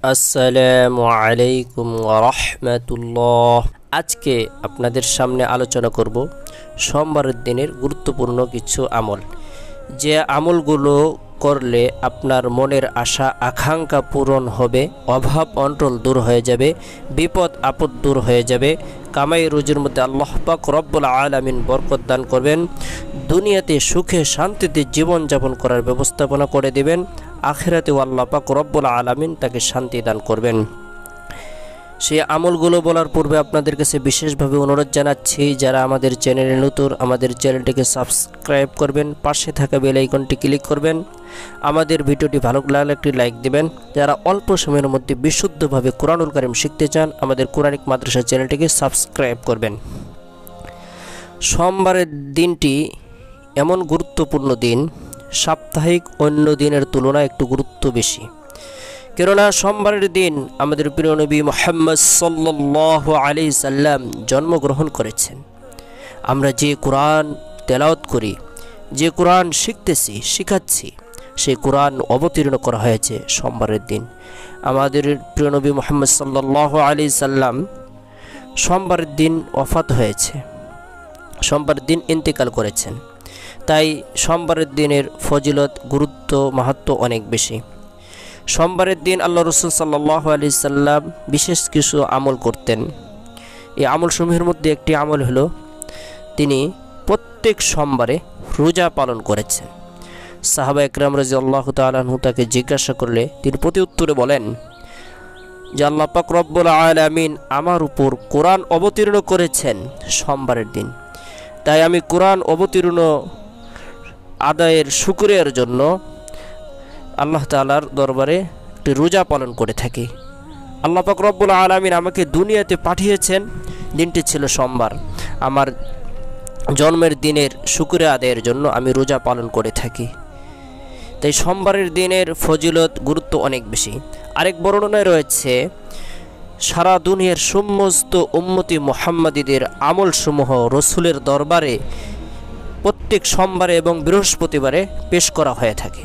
আসসালামু আলাইকুম ওয়া রাহমাতুল্লাহ। আজকে আপনাদের সামনে আলোচনা করব সোমবারের দিনের গুরুত্বপূর্ণ কিছু আমল, যে আমলগুলো করলে আপনার মনের আশা আকাঙ্ক্ষা পূরণ হবে, অভাব অনটন দূর হয়ে যাবে, বিপদ আপদ দূর হয়ে যাবে, কামাই রুজির মধ্যে আল্লাহ পাক রব্বুল আলামিন বরকত দান করবেন, দুনিয়াতে সুখে শান্তিতে জীবনযাপন করার ব্যবস্থাপনা করে দেবেন, আখিরাতেও আল্লাহ পাক রব্বুল আলামিন তাকে শান্তি দান করবেন। সেই আমলগুলো বলার পূর্বে আপনাদের কাছে বিশেষভাবে অনুরোধ জানাচ্ছি, যারা আমাদের চ্যানেলে নতুন, আমাদের চ্যানেলটিকে সাবস্ক্রাইব করবেন, পাশে থাকা বেল আইকনটি ক্লিক করবেন, আমাদের ভিডিওটি ভালো লাগলে একটি লাইক দেবেন। যারা অল্প সময়ের মধ্যে বিশুদ্ধভাবে কোরআনুল কারীম শিখতে চান, আমাদের কোরআনিক মাদ্রাসা চ্যানেলটিকে সাবস্ক্রাইব করবেন। সোমবারের দিনটি এমন গুরুত্বপূর্ণ দিন, সাপ্তাহিক অন্য দিনের তুলনায় একটু গুরুত্ব বেশি। কেননা সোমবারের দিন আমাদের প্রিয় নবী মুহাম্মদ সাল্লাল্লাহু আলাইহি সাল্লাম জন্মগ্রহণ করেছেন। আমরা যে কোরআন তেলাওয়াত করি, যে কোরআন শিখাচ্ছি, সেই কোরআন অবতীর্ণ করা হয়েছে সোমবারের দিন। আমাদের প্রিয় নবী মুহাম্মদ সাল্লাল্লাহু আলাইহি সাল্লাম সোমবারের দিন ওফাত হয়েছে, সোমবারের দিন ইন্তেকাল করেছেন। তাই সোমবারের দিনের ফজিলত, গুরুত্ব, মাহাত্ম্য অনেক বেশি। সোমবারের দিন আল্লাহ রসুল সাল্লাল্লাহু আলাইহি সাল্লাম বিশেষ কিছু আমল করতেন। এই আমলসমূহের মধ্যে একটি আমল হলো, তিনি প্রত্যেক সোমবারে রোজা পালন করেছেন। সাহাবা একরাম রাদিয়াল্লাহু তাআলা আনহু তাকে জিজ্ঞাসা করলে তিনি প্রতি উত্তরে বলেন যে আল্লাহ পাক রব্বুল আলামিন আমার উপর কোরআন অবতীর্ণ করেছেন সোমবারের দিন, তাই আমি কোরআন অবতীর্ণ আদায়ের শুকরিয়ার জন্য আল্লাহ তাআলার দরবারে একটি রোজা পালন করে থাকি। আল্লাহ পাক রব্বুল আলামিন আমাকে দুনিয়াতে পাঠিয়েছেন, দিনটি ছিল সোমবার, আমার জন্মের দিনের শুকরিয়া আদায়ের জন্য আমি রোজা পালন করে থাকি। তাই সোমবারের দিনের ফজিলত, গুরুত্ব অনেক বেশি। আরেক বর্ণনায় রয়েছে, সারা দুনিয়ার সমস্ত উম্মতি মুহাম্মাদীদের আমলসমূহ রসুলের দরবারে প্রত্যেক সোমবারে এবং বৃহস্পতিবারে পেশ করা হয়ে থাকে।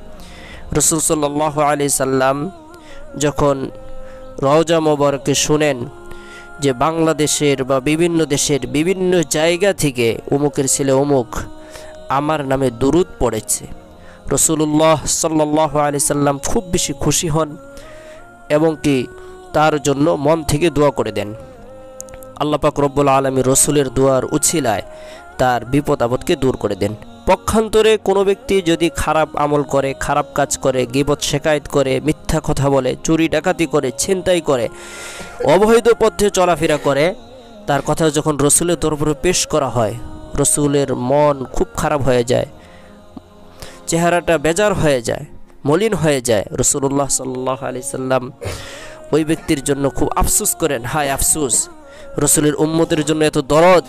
রসুল সাল্লাল্লাহু আলাইহি সাল্লাম যখন রওজা মোবারকে শুনেন যে বাংলাদেশের বা বিভিন্ন দেশের বিভিন্ন জায়গা থেকে অমুকের ছেলে অমুক আমার নামে দুরূদ পড়েছে, রাসূলুল্লাহ সাল্লাল্লাহু আলাইহি সাল্লাম খুব বেশি খুশি হন এবং কি তার জন্য মন থেকে দোয়া করে দেন। আল্লাহ পাক রব্বুল আলামিন রসুলের দোয়ার উছিলায় তার বিপদ আপদকে দূর করে দেন। পক্ষান্তরে কোনো ব্যক্তি যদি খারাপ আমল করে, খারাপ কাজ করে, গীবত শেকায়েত করে, মিথ্যা কথা বলে, চুরি ডাকাতি করে, ছিনতাই করে, অবৈধ পথে চলাফেরা করে, তার কথা যখন রসুলের দরবারে পেশ করা হয়, রসুলের মন খুব খারাপ হয়ে যায়, চেহারাটা বেজার হয়ে যায়, মলিন হয়ে যায়। রাসূলুল্লাহ সাল্লাল্লাহু আলাইহি সাল্লাম ওই ব্যক্তির জন্য খুব আফসোস করেন, হায় আফসোস, রসুলের উম্মতের জন্য এত দরদ।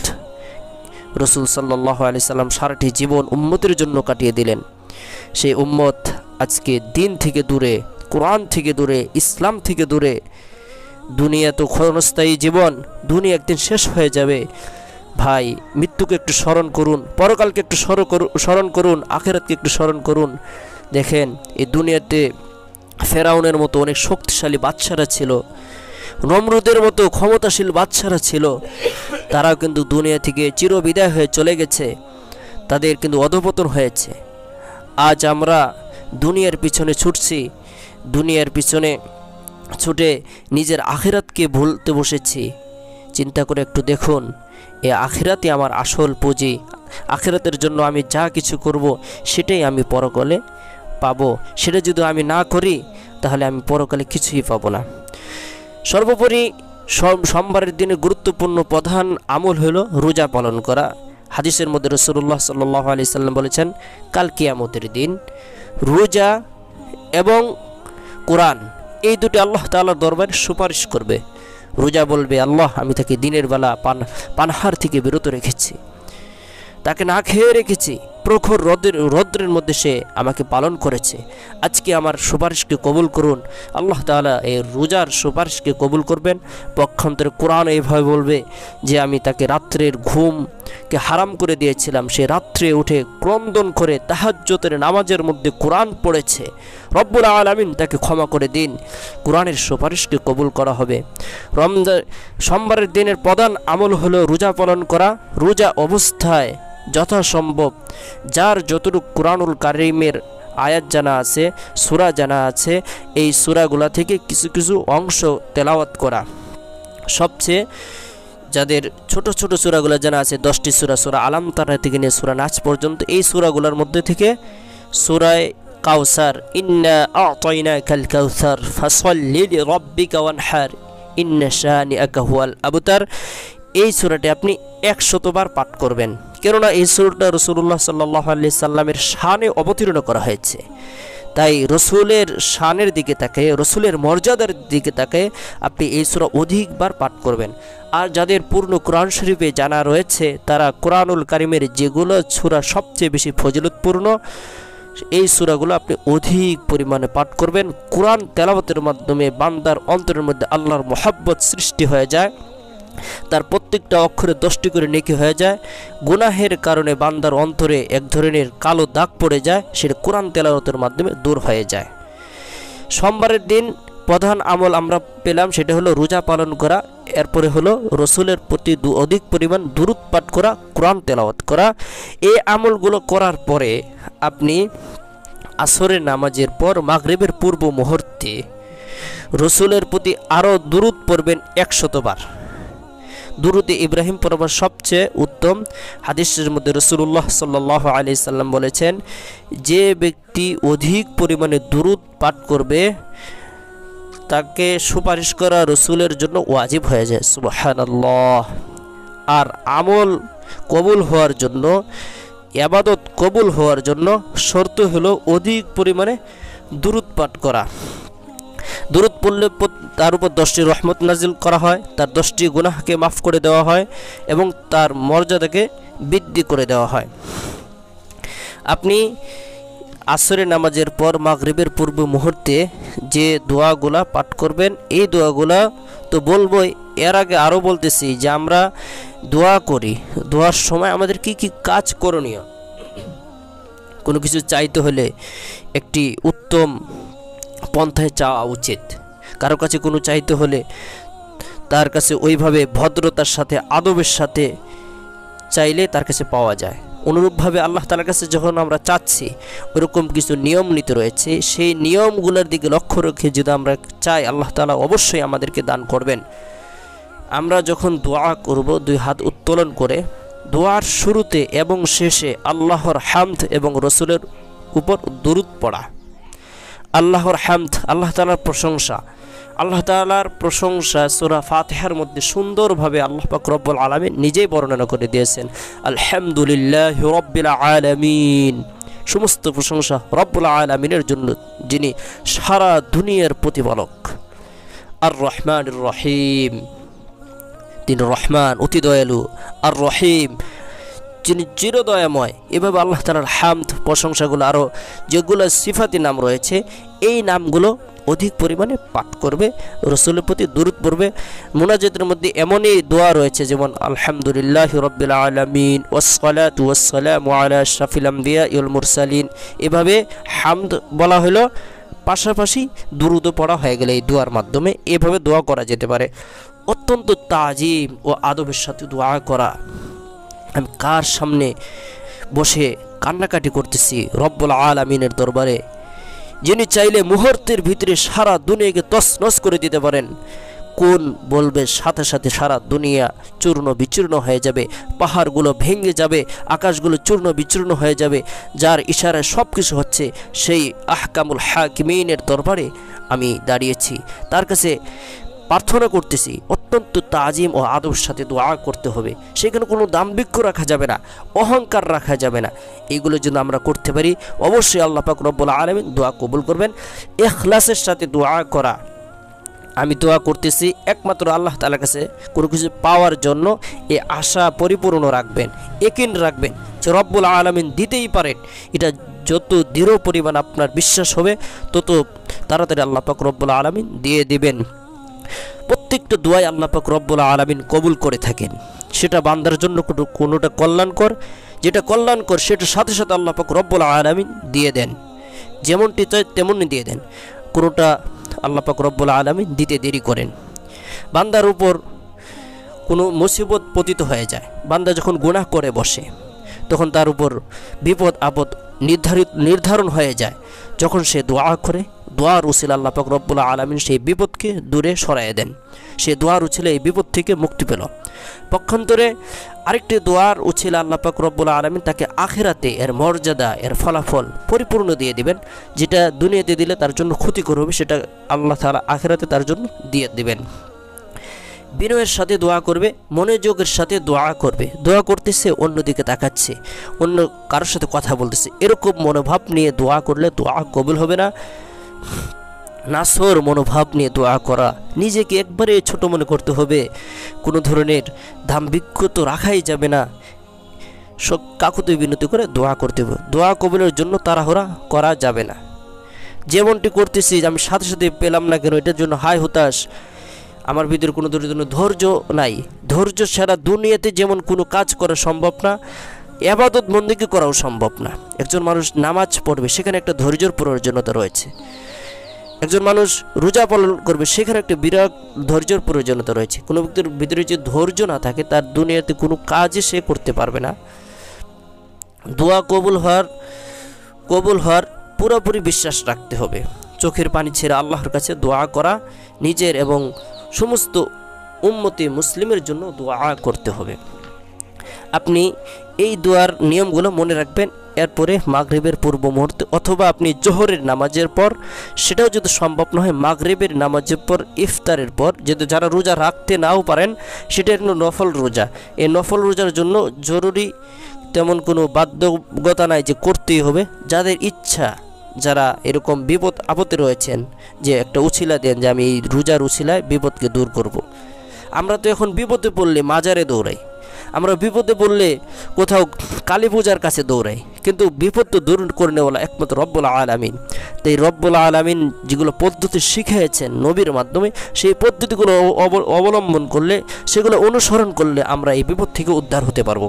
রসুল সাল্লাল্লাহু আলাইহি সাল্লাম সারাটি জীবন উম্মতের জন্য কাটিয়ে দিলেন। সেই উম্মত আজকে দিন থেকে দূরে, কোরআন থেকে দূরে, ইসলাম থেকে দূরে। দুনিয়া তো ক্ষণস্থায়ী জীবন, দুনিয়া একদিন শেষ হয়ে যাবে। ভাই, মৃত্যুকে একটু স্মরণ করুন, পরকালকে একটু স্মরণ করুন, আখিরাতকে একটু স্মরণ করুন। দেখেন, এই দুনিয়াতে ফেরাউনের মতো অনেক শক্তিশালী বাদশারা ছিল, নমরুদের মতো ক্ষমতাশীল বাদশারা ছিল, তারাও কিন্তু দুনিয়া থেকে চিরবিদায় হয়ে চলে গেছে, তাদের কিন্তু অধঃপতন হয়েছে। আজ আমরা দুনিয়ার পিছনে ছুটছি, দুনিয়ার পিছনে ছুটে নিজের আখিরাতকে ভুলতে বসেছি। চিন্তা করে একটু দেখুন, এই আখিরাতই আমার আসল পুঁজি। আখিরাতের জন্য আমি যা কিছু করব সেটাই আমি পরকালে পাবো। সেটা যদি আমি না করি তাহলে আমি পরকালে কিছুই পাবো না। সর্বোপরি সোমবারের দিনে গুরুত্বপূর্ণ প্রধান আমল হলো রোজা পালন করা। হাদিসের মধ্যে রাসূলুল্লাহ সাল্লাল্লাহু আলাইহি সাল্লাম বলেছেন, কাল কিয়ামতের দিন রোজা এবং কোরআন এই দুটি আল্লাহ তাআলার দরবারে সুপারিশ করবে। রোজা বলবে, আল্লাহ, আমি তাকে দিনের বেলা পানাহার থেকে বিরত রেখেছি, তাকে না খেয়ে রেখেছি, প্রখর রৌদ্রের মধ্যে সে আমাকে পালন করেছে, আজকে আমার সুপারিশকে কবুল করুন। আল্লাহ তাআলা এই রোজার সুপারিশকে কবুল করবেন। পক্ষান্তরে কোরআন এইভাবে বলবে যে আমি তাকে রাত্রের ঘুমকে হারাম করে দিয়েছিলাম, সে রাত্রে উঠে ক্রন্দন করে তাহাজ্জুদের নামাজের মধ্যে কোরআন পড়েছে, রব্বুল আলামিন তাকে ক্ষমা করে দিন। কোরআনের সুপারিশকে কবুল করা হবে। সোমবারের দিনের প্রধান আমল হলো রোজা পালন করা। রোজা অবস্থায় যথাসম্ভব যার যতটুকু কোরআনুল কারিমের আয়াত জানা আছে, সূরা জানা আছে, এই সূরাগুলা থেকে কিছু কিছু অংশ তেলাওয়াত করা। সবচেয়ে যাদের ছোট ছোট সূরাগুলো জানা আছে 10টি সূরা, সূরা আলাম তারা থেকে নিয়ে সূরা নাচ পর্যন্ত, এই সূরাগুলোর মধ্যে থেকে সূরায়ে কাউসার, ইন্না আ'তাইনাকাল কাউসার ফাসাল্লি লিরাব্বিকা ওয়ানহার ইন্না শানিআকা হুয়াল আবতার, এই সূরাটি আপনি 100 বার পাঠ করবেন। কেননা এই সূরাটা রাসূলুল্লাহ সাল্লাল্লাহু আলাইহি সাল্লামের শানে অবতীর্ণ করা হয়েছে। তাই রসুলের শানের দিকে তাকায়, রসুলের মর্যাদার দিকে তাকায় আপনি এই সূরা অধিকবার পাঠ করবেন। আর যাদের পূর্ণ কোরআন শরীফে জানা রয়েছে তারা কোরআনুল কারিমের যেগুলো সূরা সবচেয়ে বেশি ফজিলতপূর্ণ এই সূরাগুলো আপনি অধিক পরিমাণে পাঠ করবেন। কোরআন তেলাওয়াতের মাধ্যমে বান্দার অন্তরের মধ্যে আল্লাহর মহব্বত সৃষ্টি হয়ে যায়, তার প্রত্যেকটা অক্ষরে 10টি করে নেকি হয়ে যায়। গুনাহের কারণে বান্দার অন্তরে এক ধরনের কালো দাগ পড়ে যায়, সেটা কোরআন তেলাওয়াতের মাধ্যমে দূর হয়ে যায়। সোমবারের দিন প্রধান আমল আমরা পেলাম, সেটা হলো রোজা পালন করা। এরপরে হলো রসুলের প্রতি অধিক পরিমাণ দুরূদ পাঠ করা, কোরআন তেলাওয়াত করা। এই আমলগুলো করার পরে আপনি আসরের নামাজের পর মাগরিবের পূর্ব মুহূর্তে রসুলের প্রতি আরও দুরূদ পড়বেন 100 বার। দুরূদে ইব্রাহিম পড়বার সবচেয়ে উত্তম। হাদিসের মধ্যে রাসূলুল্লাহ সাল্লাল্লাহু আলাইহি সাল্লাম বলেছেন, যে ব্যক্তি অধিক পরিমাণে দুরূদ পাঠ করবে তাকে সুপারিশ করা রসুলের জন্য ওয়াজিব হয়ে যায়। সুবহানাল্লাহ। আর আমল কবুল হওয়ার জন্য, ইবাদত কবুল হওয়ার জন্য শর্ত হলো অধিক পরিমাণে দুরূদ পাঠ করা। দুরূদ পড়লে তার উপর 10টি রহমত নাজিল করা হয়, তার 10টি গুনাহকে মাফ করে দেওয়া হয় এবং তার মর্যাদাকে বৃদ্ধি করে দেওয়া হয়। আপনি আসরের নামাজের পর মাগরিবের পূর্ব মুহূর্তে যে দোয়াগুলা পাঠ করবেন, এই দোয়াগুলা তো বলবোই, এর আগে আরও বলতেছি যে আমরা দোয়া করি, দোয়ার সময় আমাদের কি কি কাজ করণীয়। কোনো কিছু চাইতে হলে একটি উত্তম পন্থায় চাওয়া উচিত। কারো কাছে কোনো চাইতে হলে তার কাছে ওইভাবে ভদ্রতার সাথে, আদবের সাথে চাইলে তার কাছে পাওয়া যায়। অনুরূপভাবে আল্লাহ তাআলার কাছে যখন আমরা চাচ্ছি, ওরকম কিছু নিয়ম নীতি রয়েছে, সেই নিয়মগুলোর দিকে লক্ষ্য রেখে যদি আমরা চাই, আল্লাহ তাআলা অবশ্যই আমাদেরকে দান করবেন। আমরা যখন দোয়া করব 2 হাত উত্তোলন করে দোয়ার শুরুতে এবং শেষে আল্লাহর হামদ এবং রসুলের উপর দুরূদ পড়া। আল্লাহর হামদ, আল্লাহ তাআলার প্রশংসা। আল্লাহ তাআলার প্রশংসা সূরা ফাতিহার মধ্যে সুন্দরভাবে আল্লাহ পাক রব্বুল আলামিন নিজেই বর্ণনা করে দিয়েছেন। আলহামদুলিল্লাহি রাব্বিল আলামিন, সমস্ত প্রশংসা রব্বুল আলামিনের জন্য, যিনি সারা দুনিয়ার প্রতিপালক। আর রহমানির রহিম, তিনি রহমান অতি দয়ালু, আর রহিম যিনি চিরদয়াময়। এভাবে আল্লাহ তাআলার হামদ, প্রশংসাগুলো আরও যেগুলো সিফাতি নাম রয়েছে, এই নামগুলো অধিক পরিমাণে পাঠ করবে, রসুলের প্রতি দুরূদ পড়বে। মুনাজাতের মধ্যে এমনই দোয়া রয়েছে যেমন আলহামদুলিল্লাহি রাব্বিল আলামিন ওয়াসসালাতু ওয়াসসালামু আলা আশরাফিল আমবিয়া ওয়াল মুরসালিন। এভাবে হামদ বলা হলো, পাশাপাশি দুরূদও পড়া হয়ে গেলে এই দোয়ার মাধ্যমে এভাবে দোয়া করা যেতে পারে। অত্যন্ত তাজিম ও আদবের সাথে দোয়া করা। আমি কার সামনে বসে কান্নাকাটি করতেছি? রব্বুল আলামিনের দরবারে, যিনি চাইলে মুহূর্তের ভিতরে সারা দুনিয়াকে তছনছ করে দিতে পারেন। কোন বলবে সাথে সাথে সারা দুনিয়া চূর্ণ বিচূর্ণ হয়ে যাবে, পাহাড়গুলো ভেঙে যাবে, আকাশগুলো চূর্ণ বিচূর্ণ হয়ে যাবে, যার ইশারায় সব কিছু হচ্ছে, সেই আহকামুল হাকিমিনের দরবারে আমি দাঁড়িয়েছি, তার কাছে প্রার্থনা করতেছি। অত্যন্ত তাজিম ও আদবের সাথে দোয়া করতে হবে। সেখানে কোনো দাম্ভিক্য রাখা যাবে না, অহংকার রাখা যাবে না। এগুলো যদি আমরা করতে পারি, অবশ্যই আল্লাহ পাক রব্বুল আলামিন দোয়া কবুল করবেন। ইখলাসের সাথে দোয়া করা, আমি দোয়া করতেছি একমাত্র আল্লাহ তাআলার কাছে কোনো কিছু পাওয়ার জন্য, এই আশা পরিপূর্ণ রাখবেন, ইয়াকিন রাখবেন যে রব্বুল আলামিন দিতেই পারেন। এটা যত দৃঢ় পরিমাণ আপনার বিশ্বাস হবে তত তাড়াতাড়ি আল্লাহ পাক রব্বুল আলামিন দিয়ে দিবেন। প্রত্যেকটা দোয়াই আল্লাহ পাক রব্বুল আলামিন কবুল করে থাকেন। সেটা বান্দার জন্য কোনোটা কল্যাণকর, যেটা কল্যাণকর সেটার সাথে সাথে আল্লাহ পাক রব্বুল আলামিন দিয়ে দেন, যেমনটি চাই তেমনই দিয়ে দেন। কোনোটা আল্লাহ পাক রব্বুল আলামিন দিতে দেরি করেন। বান্দার উপর কোনো মুসিবত পতিত হয়ে যায়, বান্দা যখন গুনাহ করে বসে তখন তার উপর বিপদ আপদ নির্ধারণ হয়ে যায়। যখন সে দোয়া করে, দোয়ার উসিলা আল্লাহ পাক রব্বুল আলামিন সেই বিপদকে দূরে সরাইয়ে দেন। সে দোয়ার উছিলা এই বিপদ থেকে মুক্তি পেল। পক্ষান্তরে আরেকটি দোয়ার উছিলা আল্লাহ পাক রব্বুল আলামিন তাকে আখিরাতে এর মর্যাদা, এর ফলাফল পরিপূর্ণ দিয়ে দিবেন। যেটা দুনিয়াতে দিলে তার জন্য ক্ষতিকর হবে, সেটা আল্লাহ তাআলা আখিরাতে তার জন্য দিয়ে দিবেন। বিনয়ের সাথে দোয়া করবে, মনোযোগের সাথে দোয়া করবে। দোয়া করতেছে অন্যদিকে তাকাচ্ছে, অন্য কারোর সাথে কথা বলতেছে, এরকম মনোভাব নিয়ে দোয়া করলে দোয়া কবুল হবে না। নাসর মনোভাব নিয়ে দোয়া করা, নিজেকে একবারে ছোট মনে করতে হবে, কোনো ধরনের দাম্ভিক্য তো রাখাই যাবে না। সব কাকুতি বিনতি করে দোয়া করতে হবে। দোয়া কবুলের জন্য তাড়াহুড়া করা যাবে না। যেমনটি করতেছি আমি সাথে সাথে পেলাম না কেন, এটার জন্য হায় হতাশ, আমার ভিতরে কোনো ধৈর্য নাই। ধৈর্য ছাড়া দুনিয়াতে যেমন কোনো কাজ করা সম্ভব না, ইবাদত বন্দেগী করাও সম্ভব না। একজন মানুষ নামাজ পড়বে, সেখানে একটা ধৈর্যের প্রয়োজনীয়তা রয়েছে। একজন মানুষ রোজা পালন করবে, সেখানে একটা বিরাট ধৈর্যের প্রয়োজনীয়তা রয়েছে। কোনো ব্যক্তির ভিতরে যে ধৈর্য না থাকে, তার দুনিয়াতে কোনো কাজই সে করতে পারবে না। দোয়া কবুল হওয়ার পুরোপুরি বিশ্বাস রাখতে হবে। চোখের পানি ছেড়ে আল্লাহর কাছে দোয়া করা, নিজের এবং সমস্ত উম্মতে মুসলিমের জন্য দোয়া করতে হবে। আপনি এই দোয়ার নিয়মগুলো মনে রাখবেন। এরপরে মাগরিবের পূর্ব মুহূর্তে অথবা আপনি জোহরের নামাজের পর, সেটাও যদি সম্ভব না হয় মাগরিবের নামাজের পর, ইফতারের পর, যদি যারা রোজা রাখতে নাও পারেন সেটা হলো নফল রোজা। এই নফল রোজার জন্য জরুরি তেমন কোনো বাধ্যকতা নাই যে করতেই হবে। যাদের ইচ্ছা, যারা এরকম বিপদ আপদে রয়েছেন, যে একটা উছিলা দেন যে আমি এই রোজার উছিলায় বিপদকে দূর করব। আমরা তো এখন বিপদে পড়লে মাজারে দৌড়াই, আমরা বিপদে পড়লে কোথাও কালী পূজার কাছে দৌড়াই, কিন্তু বিপদ তো দূর করে নেওয়ালা একমাত্র রব্বুল আলামিন। তাই রব্বুল আলামিন যেগুলো পদ্ধতি শিখিয়েছেন নবীর মাধ্যমে, সেই পদ্ধতিগুলো অবলম্বন করলে, সেগুলো অনুসরণ করলে আমরা এই বিপদ থেকে উদ্ধার হতে পারবো।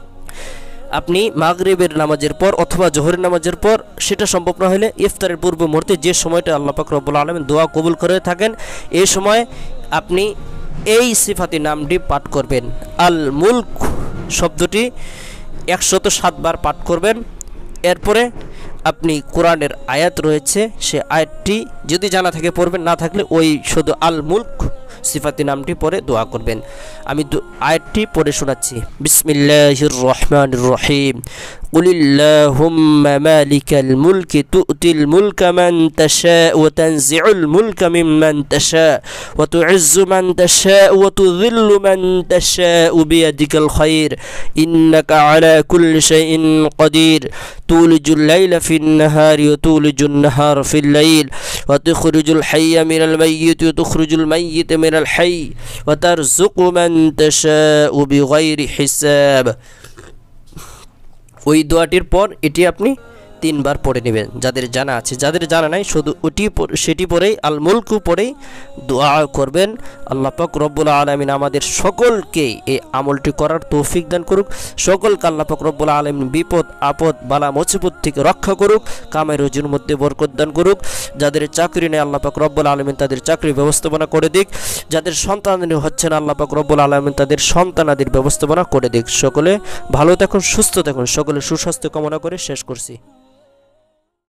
আপনি মাগরিবের নামাজের পর অথবা জোহরের নামাজের পর, সেটা সম্ভব না হলে ইফতারের পূর্ব মুহূর্তে, যে সময়টা আল্লাহ পাক রব্বুল আলামিন দোয়া কবুল করে থাকেন, এই সময় আপনি এই সিফাতি নামটি পাঠ করবেন। আল মুলক শব্দটি 107 বার পাঠ করবেন। এরপরে আপনি কোরআনের আয়াত রয়েছে, সে আয়াতটি যদি জানা থাকে পড়বেন, না থাকলে ওই শুধু আল মুলক সিফাতি নামটি পরে দোয়া করবেন। আমি আয়াতটি পড়ে শোনাচ্ছি। বিসমিল্লাহির রহমানির রহিম। কুলিল্লাহুম্মা মালিকাল মুলকি তু'তিল মুলকা মান তাশা ওয়া তানজি'ুল মুলকা মিম্মান তাশা ওয়া তু'ইজ্জু মান তাশা ওয়া তুযিল্লু মান তাশা বিয়াদিকাল খায়র ইন্নাকা আলা কুল্লি শাইইন কাদির তুলিজুল লাইলা ফিন নাহারি ওয়া তুলিজুন নাহারা ফিল লাইল ওয়া তুখরিজুল হাইয়া মিনাল মাইয়িতি ওয়া তুখরিজুল মাইয়িতা মিনাল হাইয়্যি ওয়া তারযুকু মান তাশাউ বিগাইরি হিসাব। ওই দোয়াটির পর এটি আপনি 3 বার পড়ে নেবেন। যাদের জানা আছে, যাদের জানা নাই শুধু সেটি পড়েই আল মুলকু পড়েই দোয়া করবেন। আল্লাহ পাক রব্বুল আলামিন আমাদের সকলকে এই আমলটি করার তৌফিক দান করুক। সকলকে আল্লাহ পাক রব্বুল আলামিন বিপদ আপদ বালা মুসিবত থেকে রক্ষা করুক, কামের রুজির মধ্যে বরকত দান করুক। যাদের চাকরি নেই আল্লাহ পাক রব্বুল আলামিন তাদের চাকরি ব্যবস্থাপনা করে দিক। যাদের সন্তান হচ্ছে না আল্লাহ পাক রব্বুল আলামিন তাদের সন্তানাদির ব্যবস্থাপনা করে দিক। সকলে ভালো থাকুন, সুস্থ থাকুন। সকলে সুস্বাস্থ্য কামনা করে শেষ করছি।